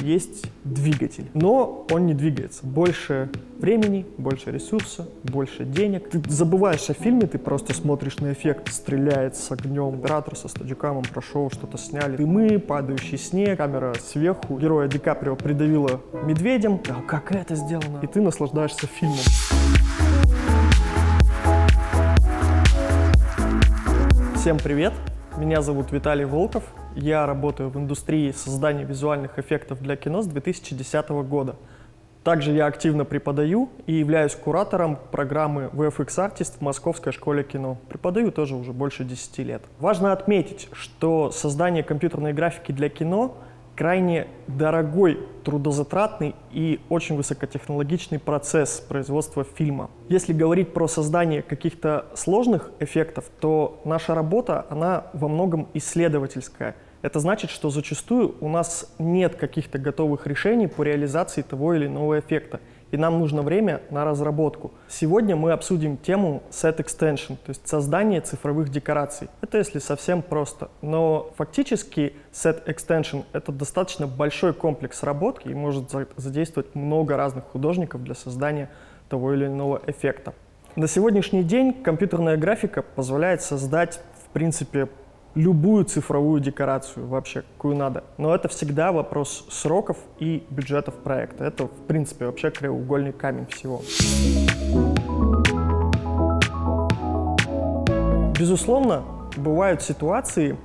есть двигатель, но он не двигается. Больше времени, больше ресурса, больше денег. Ты забываешь о фильме, ты просто смотришь на эффект, стреляет с огнем. Оператор со стадикамом прошел, что-то сняли. Дымы, падающий снег, камера сверху. Героя Ди Каприо придавило медведем. А как это сделано? И ты наслаждаешься фильмом. Всем привет! Меня зовут Виталий Волков. Я работаю в индустрии создания визуальных эффектов для кино с 2010 года. Также я активно преподаю и являюсь куратором программы VFX Artist в Московской школе кино. Преподаю тоже уже больше 10 лет. Важно отметить, что создание компьютерной графики для кино крайне дорогой, трудозатратный и очень высокотехнологичный процесс производства фильма. Если говорить про создание каких-то сложных эффектов, то наша работа, она во многом исследовательская. Это значит, что зачастую у нас нет каких-то готовых решений по реализации того или иного эффекта, и нам нужно время на разработку. Сегодня мы обсудим тему Set Extension, то есть создание цифровых декораций. Это если совсем просто, но фактически Set Extension — это достаточно большой комплекс работ и может задействовать много разных художников для создания того или иного эффекта. На сегодняшний день компьютерная графика позволяет создать, в принципе, любую цифровую декорацию вообще, какую надо. Но это всегда вопрос сроков и бюджетов проекта. Это, в принципе, вообще краеугольный камень всего. Безусловно, бывают ситуации,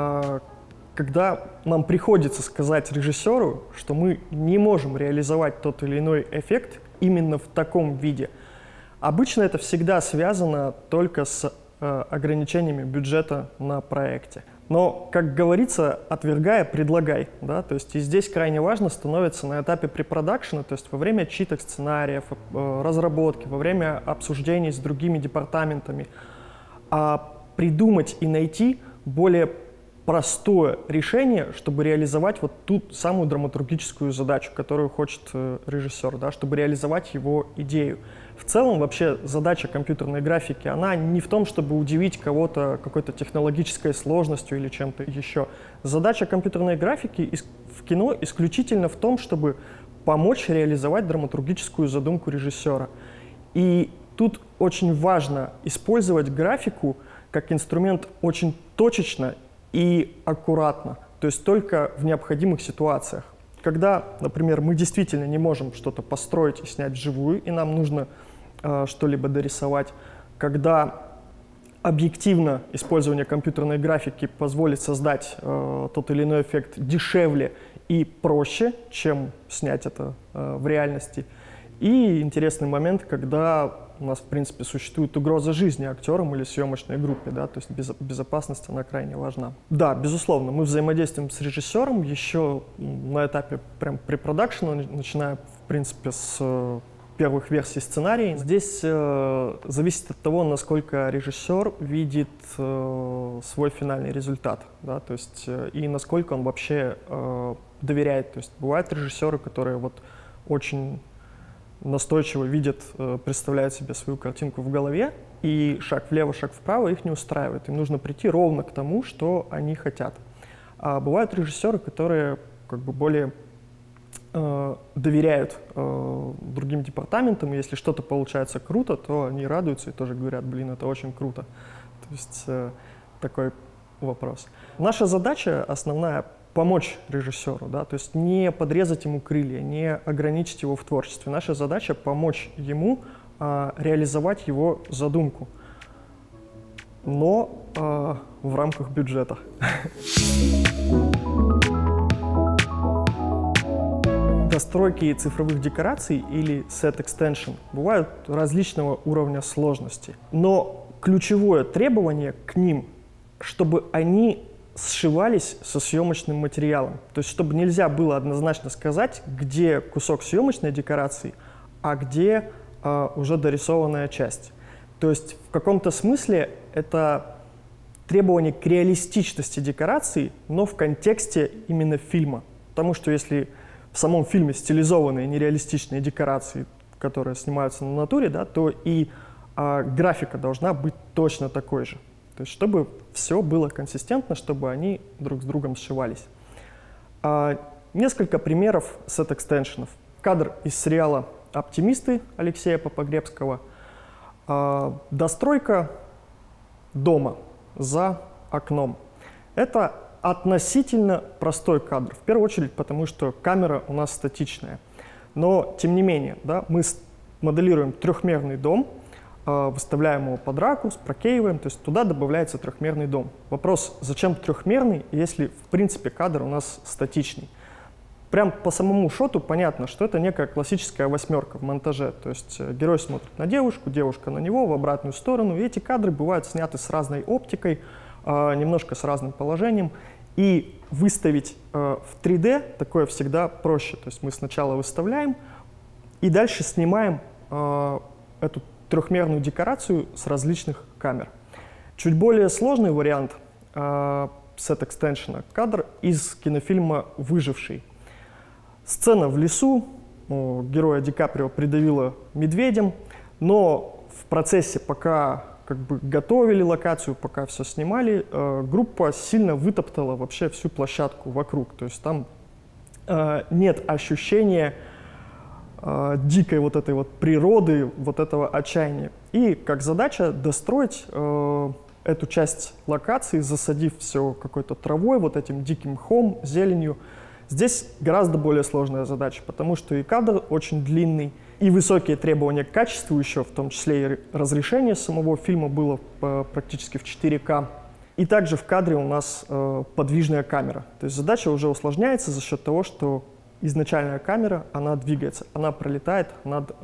когда нам приходится сказать режиссеру, что мы не можем реализовать тот или иной эффект именно в таком виде. Обычно это всегда связано только с ограничениями бюджета на проекте. Но, как говорится, отвергая, предлагай. Да? То есть и здесь крайне важно становится на этапе препродакшена, то есть во время читок сценариев, разработки, во время обсуждений с другими департаментами, придумать и найти более простое решение, чтобы реализовать вот ту самую драматургическую задачу, которую хочет режиссер, да, чтобы реализовать его идею. В целом, вообще, задача компьютерной графики, она не в том, чтобы удивить кого-то какой-то технологической сложностью или чем-то еще. Задача компьютерной графики в кино исключительно в том, чтобы помочь реализовать драматургическую задумку режиссера. И тут очень важно использовать графику как инструмент очень точечно и аккуратно, то есть только в необходимых ситуациях. Когда, например, мы действительно не можем что-то построить и снять вживую, и нам нужно что-либо дорисовать, когда объективно использование компьютерной графики позволит создать тот или иной эффект дешевле и проще, чем снять это в реальности. И интересный момент, когда у нас, в принципе, существует угроза жизни актерам или съемочной группе, да, то есть безопасность, она крайне важна. Да, безусловно, мы взаимодействуем с режиссером еще на этапе прям препродакшена, начиная, в принципе, с первых версий сценария. Здесь зависит от того, насколько режиссер видит свой финальный результат, да, то есть и насколько он вообще доверяет. То есть бывают режиссеры, которые вот очень настойчиво видят, представляют себе свою картинку в голове, и шаг влево, шаг вправо их не устраивает. Им нужно прийти ровно к тому, что они хотят. А бывают режиссеры, которые как бы более доверяют другим департаментам, и если что-то получается круто, то они радуются и тоже говорят: блин, это очень круто. То есть такой вопрос. Наша задача основная — помочь режиссеру, да, то есть не подрезать ему крылья, не ограничить его в творчестве. Наша задача — помочь ему реализовать его задумку, но в рамках бюджета. Настройки цифровых декораций или Set Extension бывают различного уровня сложности, но ключевое требование к ним, чтобы они сшивались со съемочным материалом. То есть чтобы нельзя было однозначно сказать, где кусок съемочной декорации, а где уже дорисованная часть. То есть в каком-то смысле это требование к реалистичности декорации, но в контексте именно фильма. Потому что если в самом фильме стилизованные нереалистичные декорации, которые снимаются на натуре, да, то и графика должна быть точно такой же. То есть чтобы все было консистентно, чтобы они друг с другом сшивались. Несколько примеров сет-экстеншенов. Кадр из сериала «Оптимисты» Алексея Попогребского. Достройка дома за окном. Это относительно простой кадр. В первую очередь, потому что камера у нас статичная. Но, тем не менее, да, мы моделируем трехмерный дом, выставляем его под ракурс, прокеиваем, то есть туда добавляется трехмерный дом. Вопрос, зачем трехмерный, если, в принципе, кадр у нас статичный? Прям по самому шоту понятно, что это некая классическая восьмерка в монтаже. То есть герой смотрит на девушку, девушка на него, в обратную сторону. И эти кадры бывают сняты с разной оптикой, немножко с разным положением. И выставить в 3D такое всегда проще. То есть мы сначала выставляем и дальше снимаем эту трехмерную декорацию с различных камер. Чуть более сложный вариант сет-экстеншена — кадр из кинофильма «Выживший». Сцена в лесу, героя Ди Каприо придавило медведем, но в процессе, пока готовили локацию, пока все снимали, группа сильно вытоптала вообще всю площадку вокруг. То есть там нет ощущения дикой вот этой вот природы, вот этого отчаяния. И как задача достроить эту часть локации, засадив все какой-то травой, вот этим диким мхом, зеленью. Здесь гораздо более сложная задача, потому что и кадр очень длинный, и высокие требования к качеству еще, в том числе и разрешение самого фильма было практически в 4К. И также в кадре у нас подвижная камера. То есть задача уже усложняется за счет того, что изначальная камера, она двигается, она пролетает над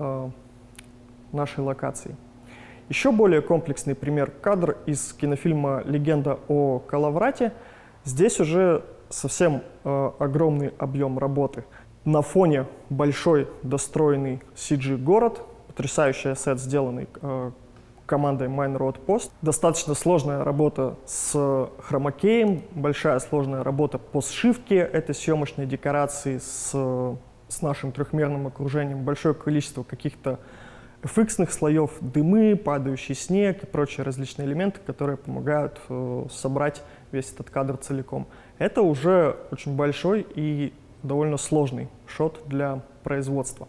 нашей локацией. Еще более комплексный пример — кадр из кинофильма «Легенда о Калаврате». Здесь уже совсем огромный объем работы. На фоне большой достроенный CG-город, потрясающий ассет, сделанный командой Mine Road Post. Достаточно сложная работа с хромакеем, большая сложная работа по сшивке этой съемочной декорации с нашим трехмерным окружением, большое количество каких-то FX-ных слоев, дымы, падающий снег и прочие различные элементы, которые помогают собрать весь этот кадр целиком. Это уже очень большой и довольно сложный шот для производства.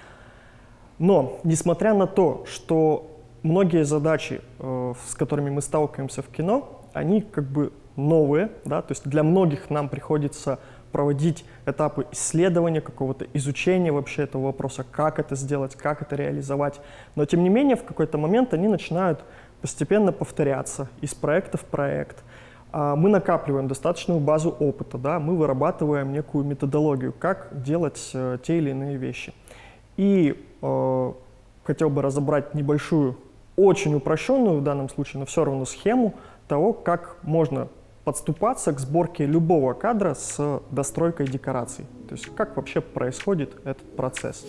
Но, несмотря на то, что многие задачи, с которыми мы сталкиваемся в кино, они новые, да, то есть для многих нам приходится проводить этапы исследования, какого-то изучения вообще этого вопроса, как это сделать, как это реализовать. Но, тем не менее, в какой-то момент они начинают постепенно повторяться из проекта в проект. Мы накапливаем достаточную базу опыта, да, мы вырабатываем некую методологию, как делать те или иные вещи. И хотел бы разобрать небольшую, очень упрощенную в данном случае, но все равно схему того, как можно подступаться к сборке любого кадра с достройкой декораций. То есть как вообще происходит этот процесс.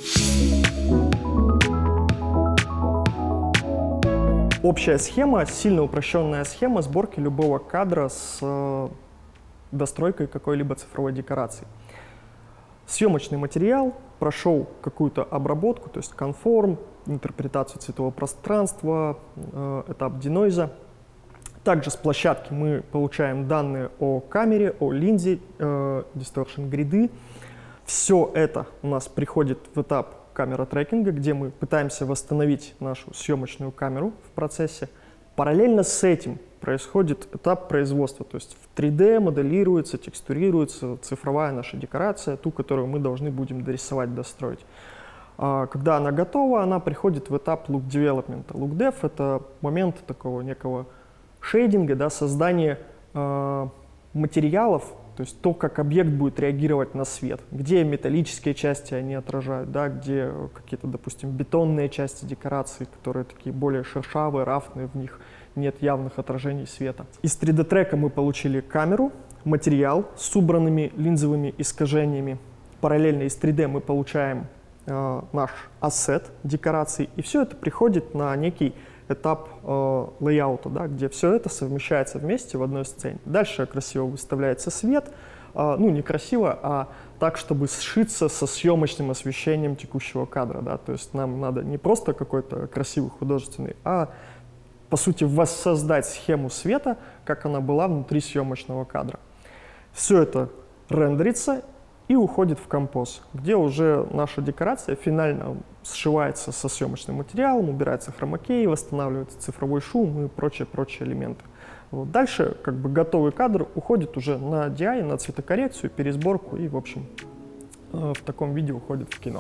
Общая схема, сильно упрощенная схема сборки любого кадра с достройкой какой-либо цифровой декорации. Съемочный материал прошел какую-то обработку, то есть конформ, интерпретацию цветового пространства, этап денойза. Также с площадки мы получаем данные о камере, о линзе, distortion гриды. Все это у нас приходит в этап камера трекинга, где мы пытаемся восстановить нашу съемочную камеру в процессе. Параллельно с этим происходит этап производства, то есть в 3D моделируется, текстурируется цифровая наша декорация, ту, которую мы должны будем дорисовать, достроить. Когда она готова, она приходит в этап look development. Look dev — это момент такого некого шейдинга, да, создания материалов, то есть то, как объект будет реагировать на свет, где металлические части они отражают, да, где какие-то, допустим, бетонные части декорации, которые такие более шершавые, рафные, в них нет явных отражений света. Из 3D-трека мы получили камеру, материал с убранными линзовыми искажениями. Параллельно из 3D мы получаем наш ассет декораций, и все это приходит на некий этап лейаута, да, где все это совмещается вместе в одной сцене. Дальше красиво выставляется свет, ну не красиво, а так, чтобы сшиться со съемочным освещением текущего кадра. Да. То есть нам надо не просто какой-то красивый художественный, а по сути воссоздать схему света, как она была внутри съемочного кадра. Все это рендерится и уходит в композ, где уже наша декорация финально сшивается со съемочным материалом, убирается хромакей, восстанавливается цифровой шум и прочие элементы. Вот. Дальше как бы готовый кадр уходит уже на DI, на цветокоррекцию, пересборку и, в общем, в таком виде уходит в кино.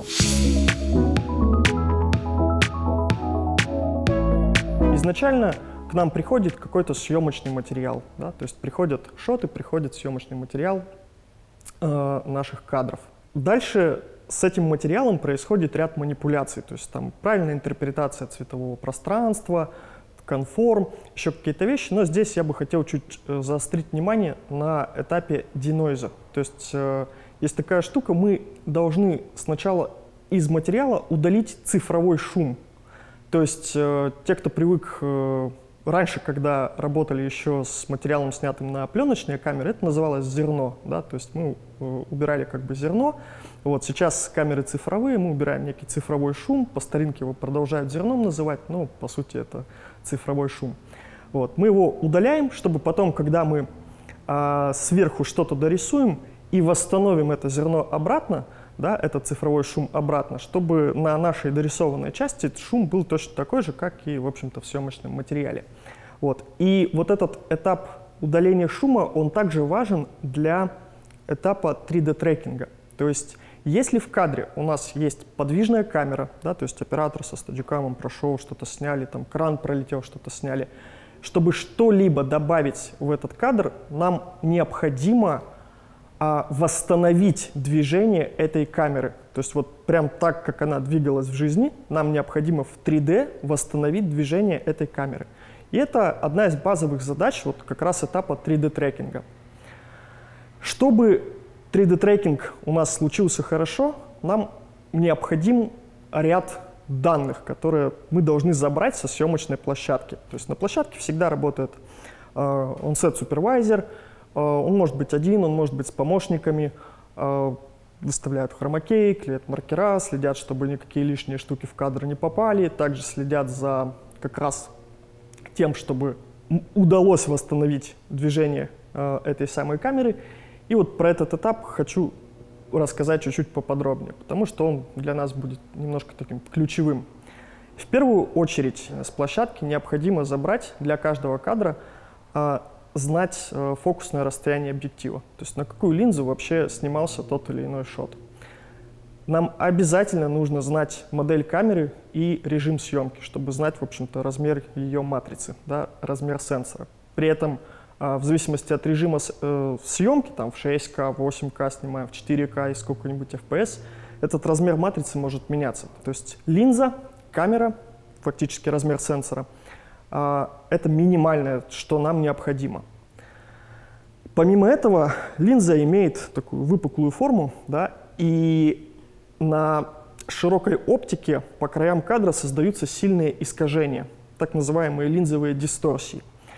Изначально к нам приходит какой-то съемочный материал, да? То есть приходят шоты, приходит съемочный материал наших кадров. Дальше с этим материалом происходит ряд манипуляций, то есть там правильная интерпретация цветового пространства, конформ, еще какие-то вещи, но здесь я бы хотел чуть заострить внимание на этапе денойза. То есть есть такая штука, мы должны сначала из материала удалить цифровой шум. То есть те, кто привык раньше, когда работали еще с материалом, снятым на пленочные камеры, это называлось зерно, да, то есть мы убирали как бы зерно. Вот сейчас камеры цифровые, мы убираем некий цифровой шум, по старинке его продолжают зерном называть, но по сути это цифровой шум. Вот. Мы его удаляем, чтобы потом, когда мы сверху что-то дорисуем и восстановим это зерно обратно, да, этот цифровой шум обратно, чтобы на нашей дорисованной части шум был точно такой же, как и, в общем-то, в съемочном материале. Вот. И вот этот этап удаления шума, он также важен для этапа 3D-трекинга. То есть, если в кадре у нас есть подвижная камера, да, то есть оператор со стадиокамом прошел, что-то сняли, там кран пролетел, что-то сняли, чтобы что-либо добавить в этот кадр, нам необходимо восстановить движение этой камеры. То есть вот прям так, как она двигалась в жизни, нам необходимо в 3D восстановить движение этой камеры. И это одна из базовых задач вот как раз этапа 3D-трекинга. Чтобы 3D-трекинг у нас случился хорошо, нам необходим ряд данных, которые мы должны забрать со съемочной площадки. То есть на площадке всегда работает on-set supervisor. Он может быть один, он может быть с помощниками, выставляют хромакей, клеят маркера, следят, чтобы никакие лишние штуки в кадр не попали, также следят за как раз тем, чтобы удалось восстановить движение этой самой камеры. И вот про этот этап хочу рассказать чуть-чуть поподробнее, потому что он для нас будет немножко таким ключевым. В первую очередь с площадки необходимо забрать для каждого кадра знать фокусное расстояние объектива, то есть на какую линзу вообще снимался тот или иной шот. Нам обязательно нужно знать модель камеры и режим съемки, чтобы знать, в общем-то, размер ее матрицы, да, размер сенсора. При этом в зависимости от режима съемки, там в 6К, 8К снимаем, в 4К и сколько-нибудь FPS, этот размер матрицы может меняться. То есть линза, камера, фактически размер сенсора, это минимальное, что нам необходимо. Помимо этого, линза имеет такую выпуклую форму, да, и на широкой оптике по краям кадра создаются сильные искажения, так называемые линзовые дисторсии.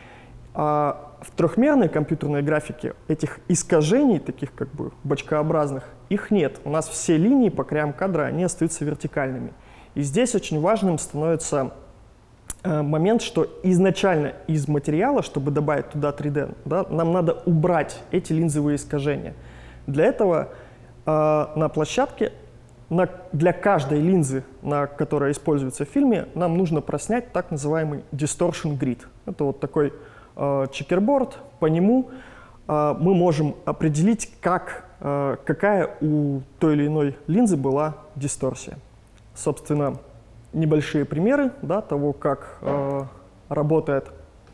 А в трехмерной компьютерной графике этих искажений, таких как бы бочкообразных, их нет. У нас все линии по краям кадра, они остаются вертикальными. И здесь очень важным становится момент, что изначально из материала, чтобы добавить туда 3D, да, нам надо убрать эти линзовые искажения. Для этого на площадке для каждой линзы, которая используется в фильме, нам нужно проснять так называемый distortion grid. Это вот такой чекерборд, по нему мы можем определить, какая у той или иной линзы была дисторсия. Собственно, небольшие примеры, да, того, как работает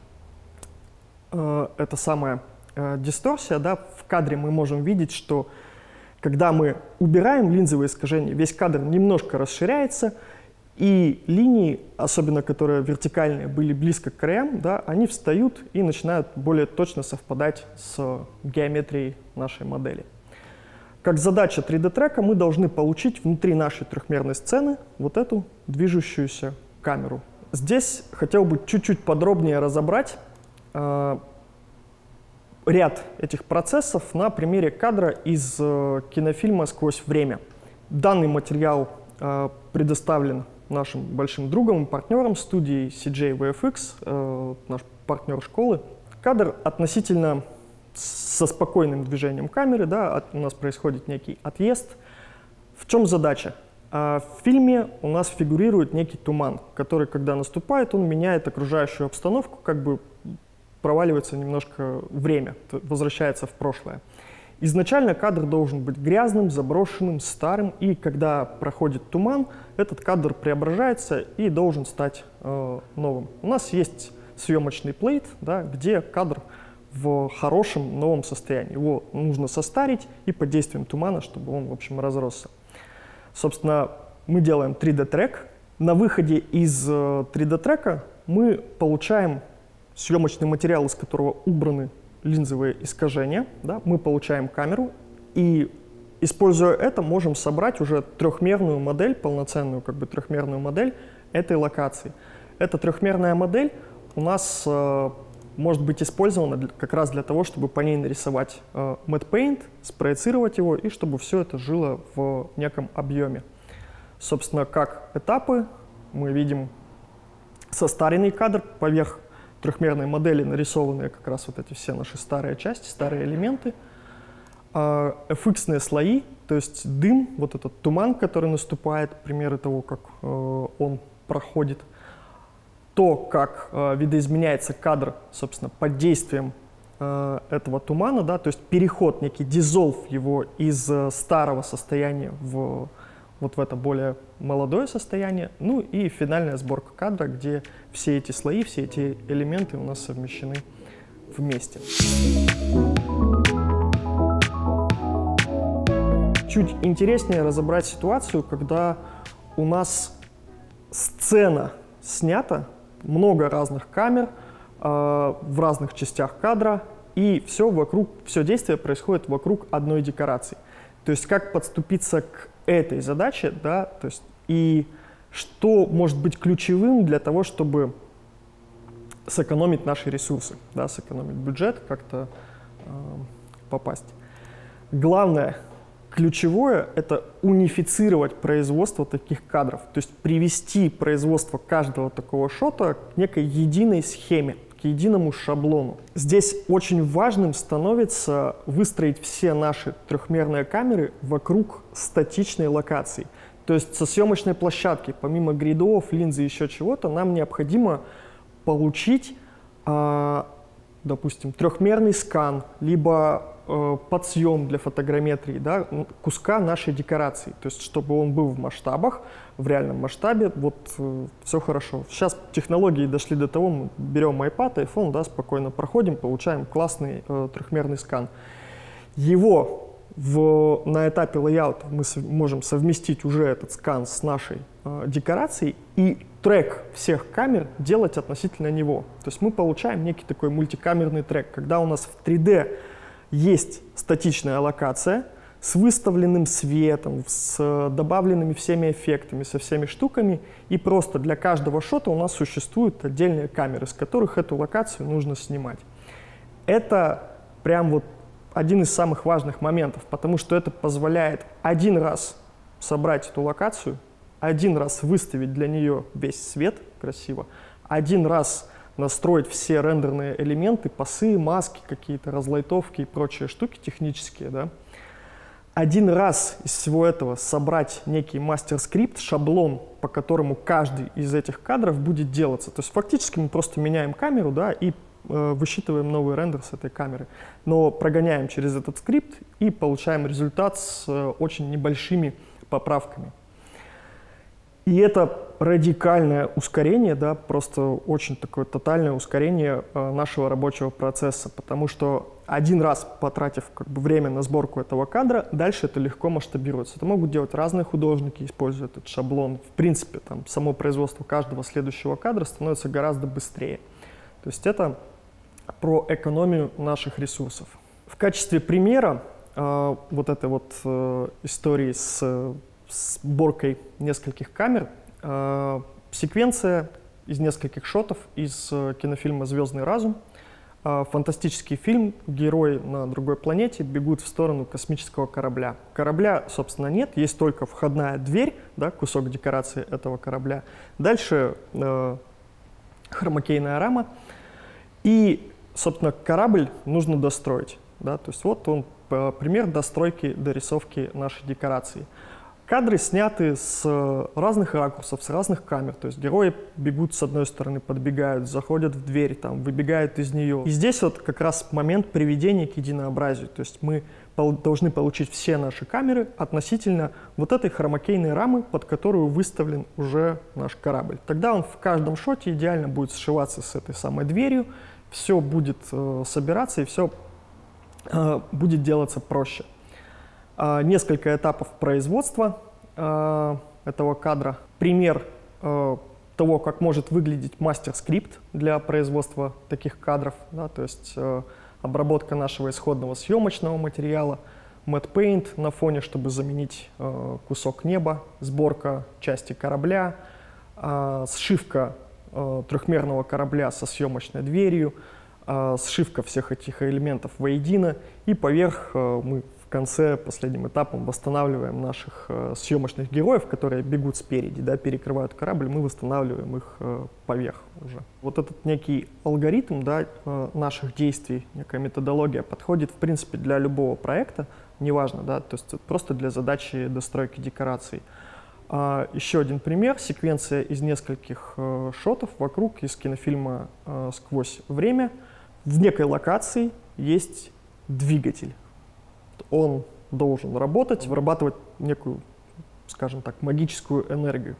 эта самая дисторсия. Да. В кадре мы можем видеть, что когда мы убираем линзовые искажения, весь кадр немножко расширяется, и линии, особенно которые вертикальные, были близко к краям, да, они встают и начинают более точно совпадать с геометрией нашей модели. Как задача 3D-трека мы должны получить внутри нашей трехмерной сцены вот эту движущуюся камеру. Здесь хотел бы чуть-чуть подробнее разобрать ряд этих процессов на примере кадра из кинофильма «Сквозь время». Данный материал предоставлен нашим большим другом и партнером студии CJ VFX, наш партнер школы. Кадр относительно со спокойным движением камеры, да, у нас происходит некий отъезд. В чем задача? В фильме у нас фигурирует некий туман, который, когда наступает, он меняет окружающую обстановку, как бы проваливается немножко время, возвращается в прошлое. Изначально кадр должен быть грязным, заброшенным, старым, и когда проходит туман, этот кадр преображается и должен стать новым. У нас есть съемочный плейт, да, где кадр в хорошем новом состоянии. Его нужно состарить и под действием тумана, чтобы он, в общем, разросся. Собственно, мы делаем 3D-трек. На выходе из 3D-трека мы получаем съемочный материал, из которого убраны линзовые искажения. Да? Мы получаем камеру и, используя это, можем собрать уже трехмерную модель, полноценную как бы трехмерную модель этой локации. Эта трехмерная модель у нас может быть использована как раз для того, чтобы по ней нарисовать matte paint, спроецировать его и чтобы все это жило в неком объеме. Собственно, как этапы мы видим состаренный кадр, поверх трехмерной модели нарисованные как раз вот эти все наши старые части, старые элементы, FX-ные слои, то есть дым, вот этот туман, который наступает, примеры того, как он проходит. То, как видоизменяется кадр, собственно, под действием этого тумана, да, то есть переход, некий дизолв его из старого состояния вот в это более молодое состояние, ну и финальная сборка кадра, где все эти слои, все эти элементы у нас совмещены вместе. Чуть интереснее разобрать ситуацию, когда у нас сцена снята, много разных камер в разных частях кадра, и все действие происходит вокруг одной декорации. То есть как подступиться к этой задаче, да, то есть и что может быть ключевым для того, чтобы сэкономить наши ресурсы, да, сэкономить бюджет, как-то попасть. Главное, ключевое — это унифицировать производство таких кадров, то есть привести производство каждого такого шота к некой единой схеме, к единому шаблону. Здесь очень важным становится выстроить все наши трехмерные камеры вокруг статичной локации. То есть со съемочной площадки, помимо гридов, линзы и еще чего-то, нам необходимо получить, допустим, трехмерный скан, либо подсъем для фотограмметрии, да, куска нашей декорации, то есть чтобы он был в масштабах, в реальном масштабе, вот все хорошо. Сейчас технологии дошли до того, мы берем iPad, iPhone, да, спокойно проходим, получаем классный трехмерный скан. Его на этапе лейаута мы можем совместить уже этот скан с нашей декорацией и трек всех камер делать относительно него. То есть мы получаем некий такой мультикамерный трек, когда у нас в 3D есть статичная локация с выставленным светом, с добавленными всеми эффектами, со всеми штуками, и просто для каждого шота у нас существуют отдельные камеры, с которых эту локацию нужно снимать. Это прям вот один из самых важных моментов, потому что это позволяет один раз собрать эту локацию, один раз выставить для нее весь свет красиво, один раз настроить все рендерные элементы, пасы, маски какие-то, разлайтовки и прочие штуки технические, да. Один раз из всего этого собрать некий мастер-скрипт, шаблон, по которому каждый из этих кадров будет делаться. То есть фактически мы просто меняем камеру, да, и высчитываем новый рендер с этой камеры, но прогоняем через этот скрипт и получаем результат с очень небольшими поправками. И это радикальное ускорение, да, просто очень такое тотальное ускорение нашего рабочего процесса, потому что один раз потратив как бы время на сборку этого кадра, дальше это легко масштабируется. Это могут делать разные художники, используя этот шаблон. В принципе, там, само производство каждого следующего кадра становится гораздо быстрее. То есть это про экономию наших ресурсов. В качестве примера вот этой вот истории с сборкой нескольких камер, секвенция из нескольких шотов из кинофильма «Звездный разум». Фантастический фильм, герои на другой планете бегут в сторону космического корабля. Корабля, собственно, нет, есть только входная дверь, да, кусок декорации этого корабля. Дальше хромакейная рама. И собственно, корабль нужно достроить. Да? То есть вот он, пример достройки, дорисовки нашей декорации. Кадры сняты с разных ракурсов, с разных камер. То есть герои бегут с одной стороны, подбегают, заходят в дверь, там, выбегают из нее. И здесь вот как раз момент приведения к единообразию. То есть мы должны получить все наши камеры относительно вот этой хромакейной рамы, под которую выставлен уже наш корабль. Тогда он в каждом шоте идеально будет сшиваться с этой самой дверью, все будет собираться и все будет делаться проще. Несколько этапов производства этого кадра. Пример того, как может выглядеть мастер-скрипт для производства таких кадров. Да, то есть обработка нашего исходного съемочного материала, matte paint на фоне, чтобы заменить кусок неба, сборка части корабля, сшивка трехмерного корабля со съемочной дверью, сшивка всех этих элементов воедино, и поверх мы в конце, последним этапом, восстанавливаем наших съемочных героев, которые бегут спереди, да, перекрывают корабль, мы восстанавливаем их поверх уже. Вот этот некий алгоритм, да, наших действий, некая методология подходит, в принципе, для любого проекта, неважно, да, то есть просто для задачи достройки декораций. Еще один пример, секвенция из нескольких шотов вокруг из кинофильма «Сквозь время». В некой локации есть двигатель. Он должен работать, вырабатывать некую, скажем так, магическую энергию.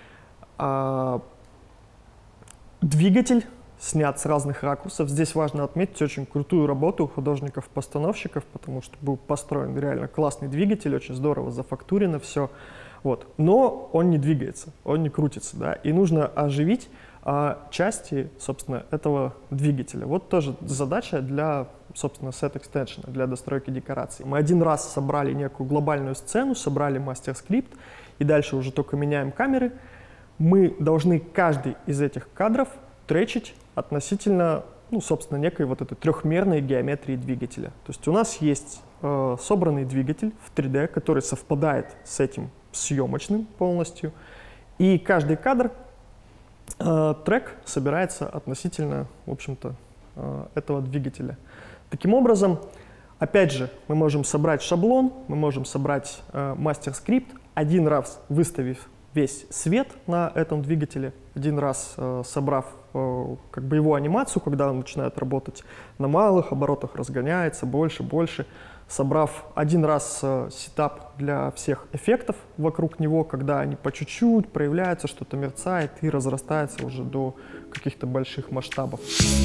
Двигатель снят с разных ракурсов. Здесь важно отметить очень крутую работу художников-постановщиков, потому что был построен реально классный двигатель, очень здорово зафактурено все. Вот. Но он не двигается, он не крутится, да, и нужно оживить части, собственно, этого двигателя. Вот тоже задача для, собственно, set extension, для достройки декораций. Мы один раз собрали некую глобальную сцену, собрали мастер-скрипт, и дальше уже только меняем камеры. Мы должны каждый из этих кадров тречить относительно, ну, собственно, некой вот этой трехмерной геометрии двигателя. То есть у нас есть собранный двигатель в 3D, который совпадает с этим съемочным полностью, и каждый кадр, трек собирается относительно, в общем-то, этого двигателя. Таким образом, опять же, мы можем собрать шаблон, мы можем собрать мастер-скрипт, один раз выставив весь свет на этом двигателе, один раз собрав как бы его анимацию, когда он начинает работать на малых оборотах, разгоняется больше, больше, собрав один раз сетап для всех эффектов вокруг него, когда они по чуть-чуть проявляются, что-то мерцает и разрастается уже до каких-то больших масштабов.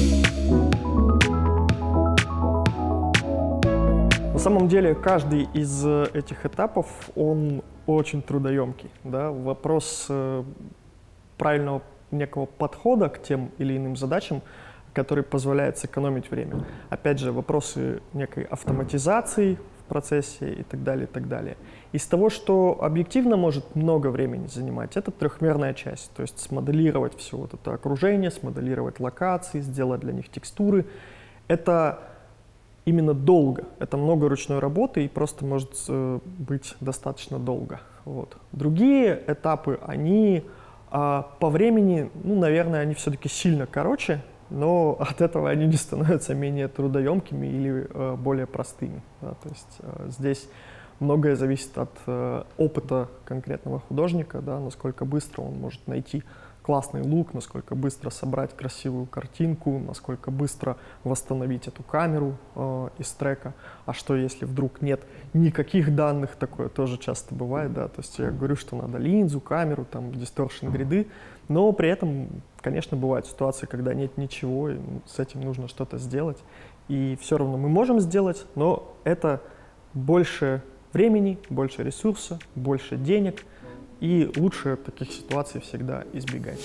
На самом деле каждый из этих этапов, он очень трудоемкий. Да? Вопрос правильного некого подхода к тем или иным задачам, который позволяет сэкономить время. Опять же, вопросы некой автоматизации в процессе и так далее, и так далее. Из того, что объективно может много времени занимать, это трехмерная часть. То есть смоделировать все вот это окружение, смоделировать локации, сделать для них текстуры. Это именно долго. Это много ручной работы и просто может быть достаточно долго. Вот. Другие этапы, они по времени, ну, наверное, они все-таки сильно короче, но от этого они не становятся менее трудоемкими или более простыми. Да? То есть здесь многое зависит от опыта конкретного художника, да? Насколько быстро он может найти классный лук, насколько быстро собрать красивую картинку, насколько быстро восстановить эту камеру из трека. А что, если вдруг нет никаких данных, такое тоже часто бывает, да, то есть я говорю, что надо линзу, камеру, там, дисторшн гриды, но при этом, конечно, бывают ситуации, когда нет ничего, и с этим нужно что-то сделать, и все равно мы можем сделать, но это больше времени, больше ресурса, больше денег, и лучше таких ситуаций всегда избегать.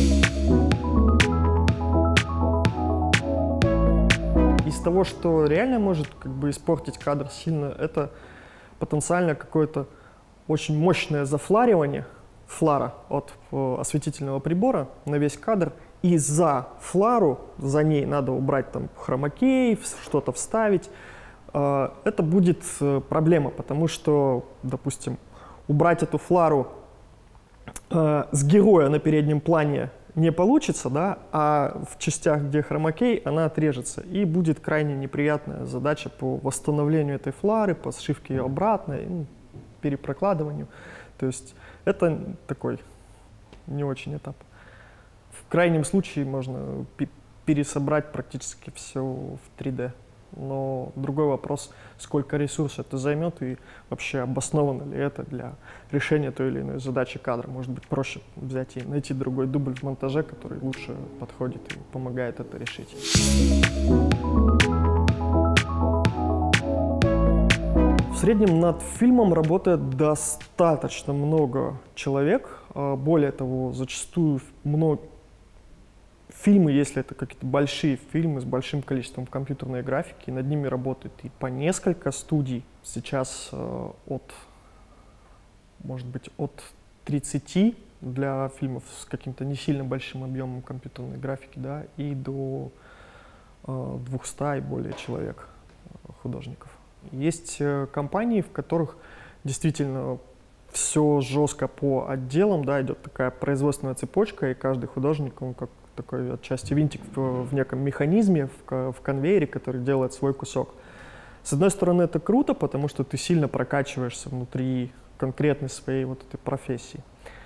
Из того, что реально может как бы испортить кадр сильно, это потенциально какое-то очень мощное зафларивание флара от осветительного прибора на весь кадр. И за флару, за ней надо убрать там хромакей, что-то вставить. Это будет проблема, потому что, допустим, убрать эту флару с героя на переднем плане не получится, да, а в частях, где хромакей, она отрежется. И будет крайне неприятная задача по восстановлению этой флары, по сшивке ее обратно, и перепрокладыванию. То есть это такой не очень этап. В крайнем случае можно пересобрать практически все в 3D. Но другой вопрос, сколько ресурсов это займет и вообще обосновано ли это для решения той или иной задачи кадра. Может быть, проще взять и найти другой дубль в монтаже, который лучше подходит и помогает это решить. В среднем над фильмом работает достаточно много человек. Более того, зачастую фильмы, если это какие-то большие фильмы с большим количеством компьютерной графики, над ними работает и по несколько студий. Сейчас может быть, от 30 для фильмов с каким-то не сильно большим объемом компьютерной графики, да, и до 200 и более человек, художников. Есть компании, в которых действительно все жестко по отделам, да, идет такая производственная цепочка, и каждый художник, он как такой отчасти винтик в неком механизме, в конвейере, который делает свой кусок. С одной стороны, это круто, потому что ты сильно прокачиваешься внутри конкретной своей вот этой профессии.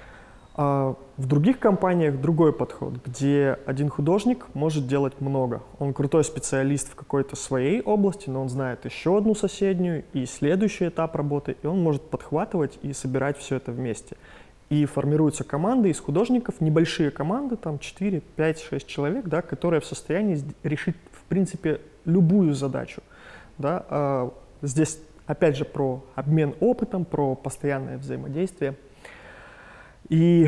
А в других компаниях другой подход, где один художник может делать много. Он крутой специалист в какой-то своей области, но он знает еще одну соседнюю и следующий этап работы, и он может подхватывать и собирать все это вместе. И формируются команды из художников, небольшие команды, там 4, 5, 6 человек, да, которые в состоянии решить, в принципе, любую задачу. Да. Здесь, опять же, про обмен опытом, про постоянное взаимодействие. И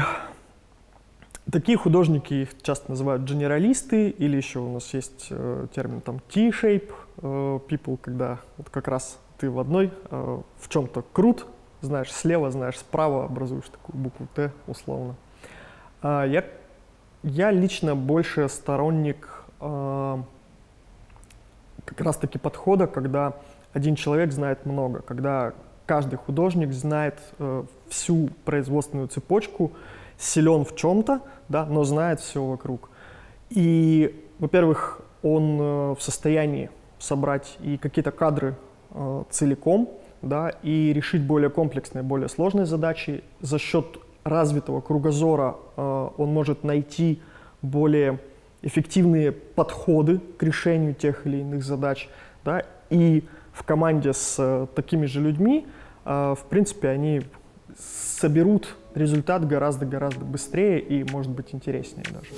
такие художники, их часто называют генералисты, или еще у нас есть термин там T-shape people, когда вот как раз ты в одной, в чем-то крут, знаешь слева, знаешь справа, образуешь такую букву Т условно. Я лично больше сторонник как раз-таки подхода, когда один человек знает много, когда каждый художник знает всю производственную цепочку, силен в чем-то, да, но знает все вокруг. И, во-первых, он в состоянии собрать и какие-то кадры целиком, да, и решить более комплексные, более сложные задачи. За счет развитого кругозора он может найти более эффективные подходы к решению тех или иных задач. Да, и в команде с такими же людьми, в принципе, они соберут результат гораздо-гораздо быстрее и, может быть, интереснее даже.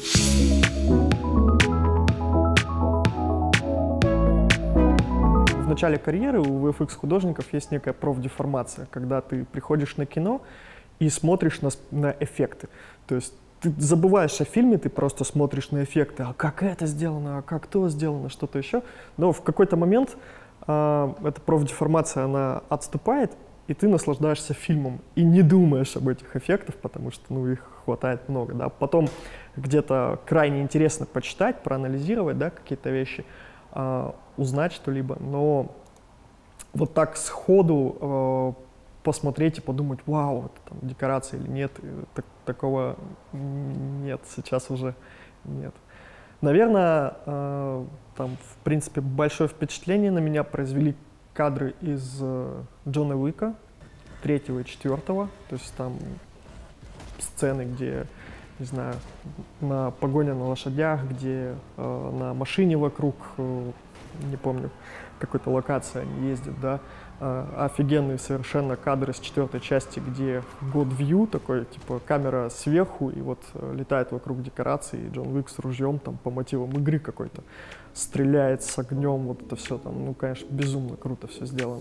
В начале карьеры у VFX-художников есть некая профдеформация, когда ты приходишь на кино и смотришь на эффекты. То есть ты забываешь о фильме, ты просто смотришь на эффекты, а как это сделано, а как то сделано, что-то еще. Но в какой-то момент эта профдеформация, она отступает, и ты наслаждаешься фильмом и не думаешь об этих эффектах, потому что их хватает много. Да. Потом где-то крайне интересно почитать, проанализировать, да, какие-то вещи, узнать что-либо, но вот так сходу посмотреть и подумать, вау, это там декорация или нет, такого нет, сейчас уже нет. Наверное, там, в принципе, большое впечатление на меня произвели кадры из Джона Уика 3 и 4, то есть там сцены, где, не знаю, на погоне на лошадях, где на машине вокруг, не помню, какой-то локации они ездят, да, офигенные совершенно кадры с 4 части, где God View, такой, типа, камера сверху, и вот летает вокруг декорации, и Джон Уик с ружьем, там, по мотивам игры какой-то, стреляет с огнем, вот это все там, ну, конечно, безумно круто все сделано.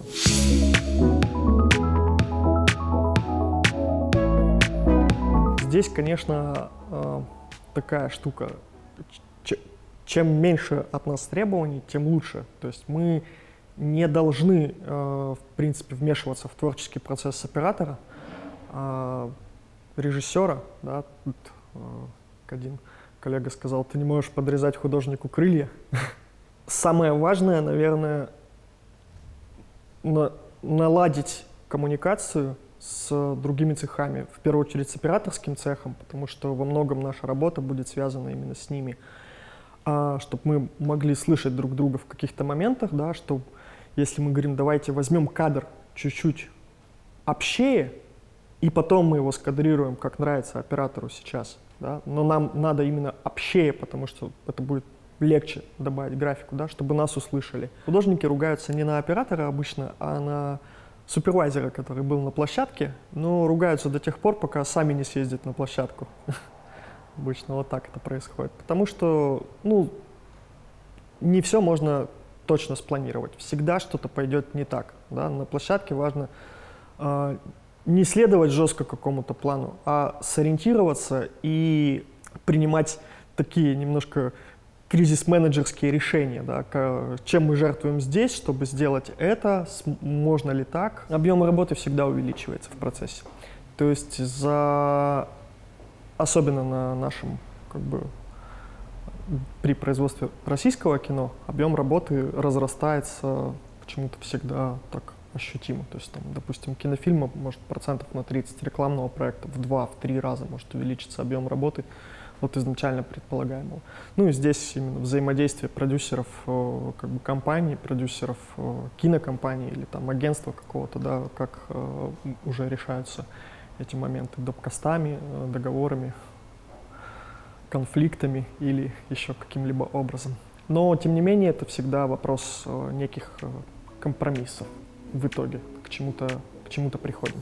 Здесь, конечно, такая штука, чем меньше от нас требований, тем лучше. То есть мы не должны, в принципе, вмешиваться в творческий процесс оператора, режиссера. Да, тут один коллега сказал, ты не можешь подрезать художнику крылья. Самое важное, наверное, наладить коммуникацию с другими цехами, в первую очередь с операторским цехом, потому что во многом наша работа будет связана именно с ними. Чтобы мы могли слышать друг друга в каких-то моментах, да, что если мы говорим, давайте возьмем кадр чуть-чуть общее, и потом мы его скадрируем, как нравится оператору сейчас, да, но нам надо именно общее, потому что это будет легче добавить графику, да, чтобы нас услышали. Художники ругаются не на оператора обычно, а на супервайзера, который был на площадке, но ругаются до тех пор, пока сами не съездят на площадку. Обычно вот так это происходит. Потому что, ну, не все можно точно спланировать. Всегда что-то пойдет не так. Да? На площадке важно не следовать жестко какому-то плану, а сориентироваться и принимать такие немножко кризис-менеджерские решения, да, чем мы жертвуем здесь, чтобы сделать это, можно ли так. Объем работы всегда увеличивается в процессе. То есть особенно на нашем, как бы, при производстве российского кино, объем работы разрастается почему-то всегда так ощутимо. То есть, там, допустим, кинофильма может процентов на 30, рекламного проекта в 2-3 раза может увеличиться объем работы от изначально предполагаемого. Ну и здесь именно взаимодействие продюсеров как бы компаний, продюсеров кинокомпаний или там агентства какого-то, да, как уже решаются эти моменты допкастами, договорами, конфликтами или еще каким-либо образом. Но, тем не менее, это всегда вопрос неких компромиссов в итоге, к чему-то приходим.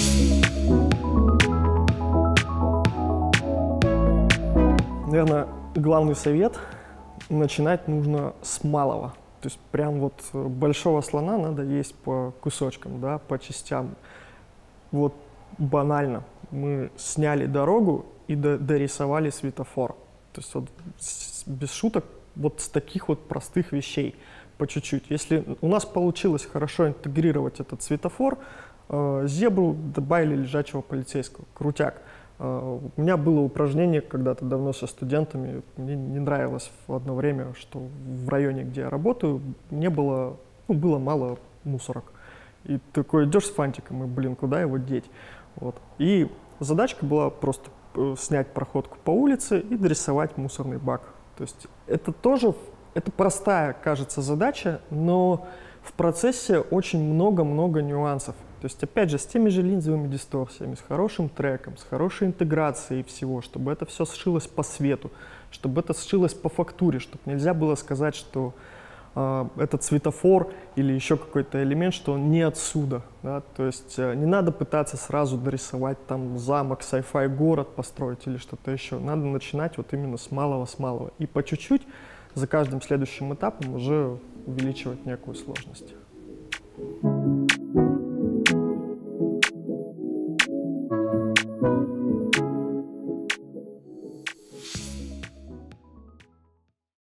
Наверное, главный совет – начинать нужно с малого. То есть прям вот большого слона надо есть по кусочкам, да, по частям. Вот банально. Мы сняли дорогу и дорисовали светофор. То есть вот без шуток, вот с таких вот простых вещей по чуть-чуть. Если у нас получилось хорошо интегрировать этот светофор, зебру добавили лежачего полицейского. Крутяк. У меня было упражнение когда-то давно со студентами. Мне не нравилось в одно время, что в районе, где я работаю, было мало мусорок. И такой идешь с фантиком, и, блин, куда его деть? Вот. И задачка была просто снять проходку по улице и дорисовать мусорный бак. То есть это простая, кажется, задача, но в процессе очень много-много нюансов. То есть, опять же, с теми же линзовыми дисторсиями, с хорошим треком, с хорошей интеграцией всего, чтобы это все сшилось по свету, чтобы это сшилось по фактуре, чтобы нельзя было сказать, что этот светофор или еще какой-то элемент, что он не отсюда. Да? То есть не надо пытаться сразу дорисовать там замок, sci-fi город построить или что-то еще. Надо начинать вот именно с малого. И по чуть-чуть за каждым следующим этапом уже увеличивать некую сложность.